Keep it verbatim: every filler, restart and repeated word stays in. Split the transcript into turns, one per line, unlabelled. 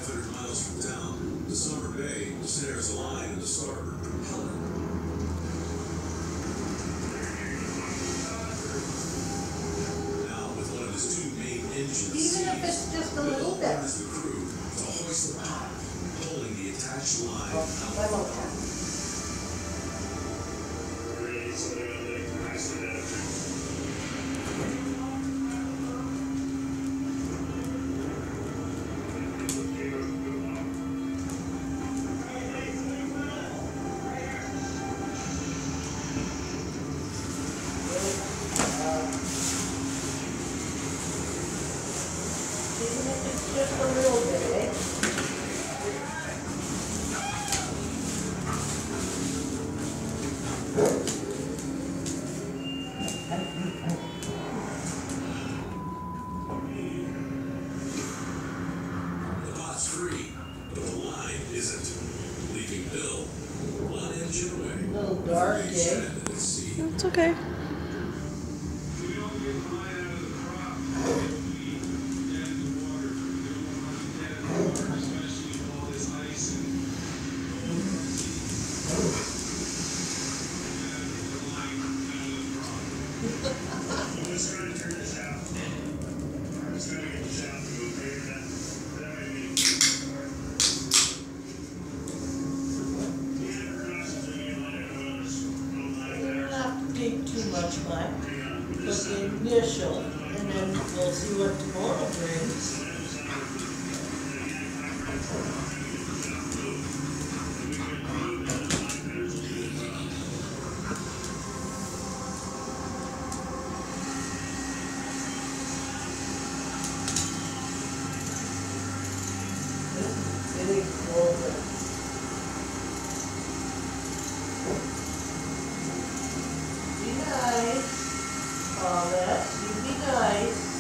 five hundred miles from town, the summer bay snares a line in the starboard propeller. Now, with one of his two main engines,
even if it's just a little bit.
orders the crew to hoist the pop, pulling the attached line
Oh,
out.
I'm okay. Even if it's just a little bit, eh?
The pot's free, but the line isn't, leaving Bill one engine away.
A little dark,
Each
eh?
end of the sea.
It's okay.
Take too much mud, but the initial, and then we'll see what tomorrow brings. Getting colder. Be nice. Paulette, you be nice.